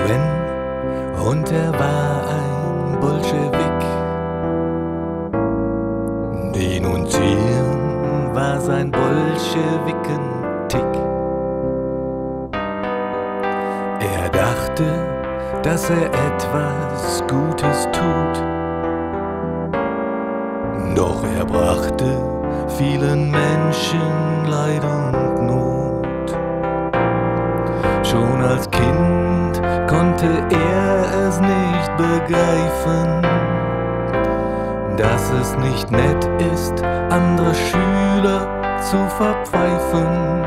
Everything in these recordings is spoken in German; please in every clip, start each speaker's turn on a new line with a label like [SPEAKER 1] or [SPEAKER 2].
[SPEAKER 1] Sven und er war ein Bolschewik. Denunzieren war sein Bolschewiken-Tick. Er dachte, dass er etwas Gutes tut, doch er brachte vielen Menschen Leid und Not. Schon als Kind konnte er es nicht begreifen, dass es nicht nett ist, andere Schüler zu verpfeifen.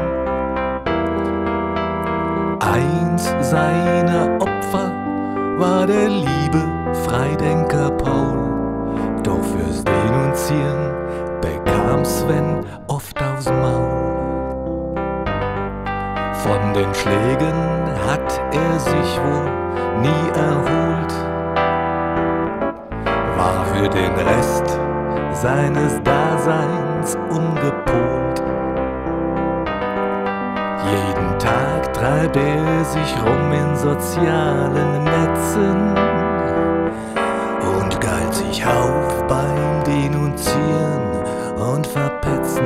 [SPEAKER 1] Eins seiner Opfer war der liebe Freidenker Paul, doch fürs Denunzieren bekam Sven oft aufs Maul. Von den Schlägen hat er sich wohl nie erholt, war für den Rest seines Daseins umgepolt. Jeden Tag treibt er sich rum in sozialen Netzen und geilt sich auf beim Denunzieren und Verpetzen.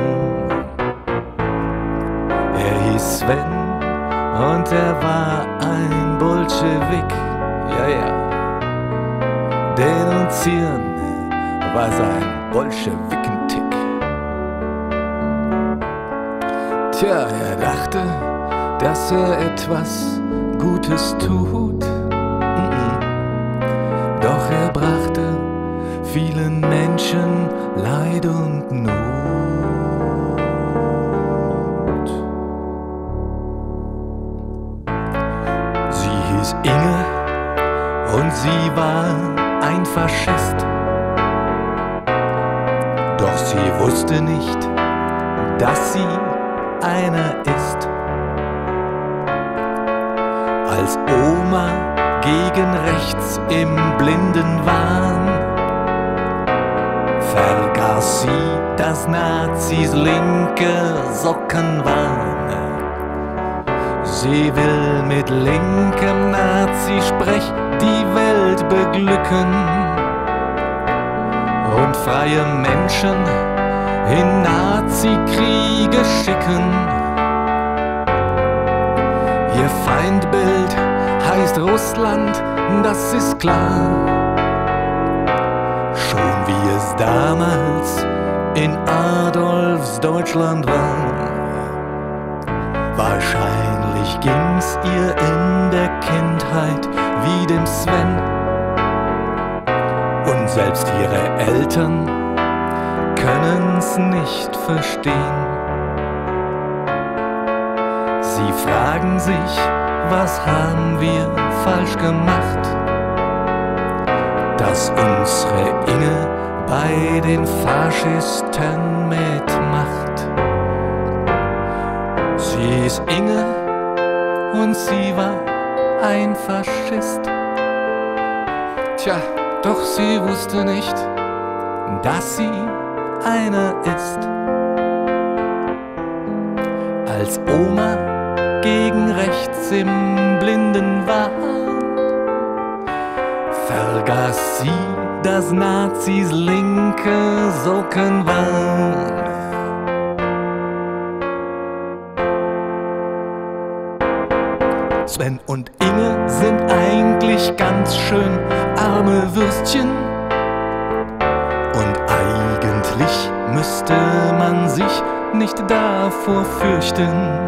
[SPEAKER 1] Er hieß Sven und er war ein Bolschewik, ja, ja. Denunzieren war sein Bolschewiken-Tick. Tja, er dachte, dass er etwas Gutes tut, doch er brachte vielen Menschen Leid und Not. Sie hieß Inge und sie war ein Faschist, doch sie wusste nicht, dass sie einer ist. Als Oma gegen rechts im blinden Wahn vergaß sie, dass Nazis linke Socken waren. Sie will mit linkem Nazi-Sprech die Welt beglücken und freie Menschen in Nazi-Kriege schicken. Ihr Feindbild heißt Russland, das ist klar, schon wie es damals in Adolfs Deutschland war. Wahrscheinlich ging's ihr in der Kindheit wie dem Sven, und selbst ihre Eltern können's nicht verstehen. Sie fragen sich, was haben wir falsch gemacht, dass unsere Inge bei den Faschisten mitmacht. Sie ist Inge und sie war ein Faschist. Tja, doch sie wusste nicht, dass sie einer ist. Als Oma gegen rechts im blinden war, vergaß sie, dass Nazis linke Socken waren. Sven und Inge sind eigentlich ganz schön arme Würstchen, und eigentlich müsste man sich nicht davor fürchten.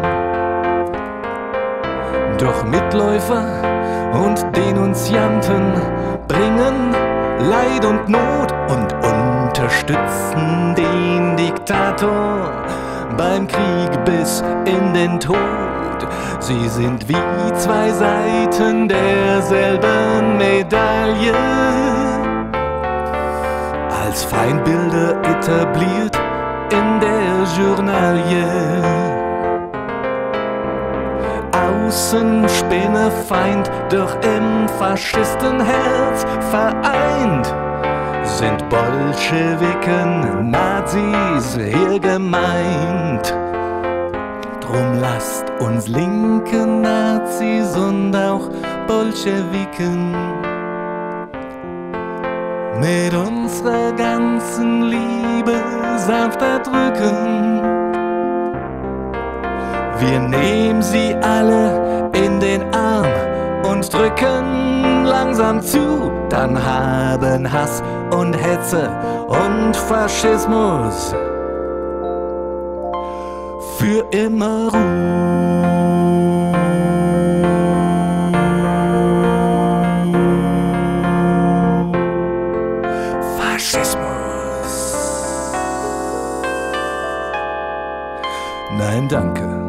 [SPEAKER 1] Doch Mitläufer und Denunzianten bringen Leid und Not und unterstützen den Diktator beim Krieg bis in den Tod. Sie sind wie zwei Seiten derselben Medaille, als Feindbilder etabliert in der Journalie. Außen Spinnefeind, doch im Faschistenherz vereint sind Bolschewiken, Nazis hier gemeint. Drum lasst uns linke Nazis und auch Bolschewiken mit unserer ganzen Liebe sanft erdrücken. Wir nehmen sie alle in den Arm und drücken langsam zu, dann haben Hass und Hetze und Faschismus für immer Ruhe. Faschismus. Nein, danke.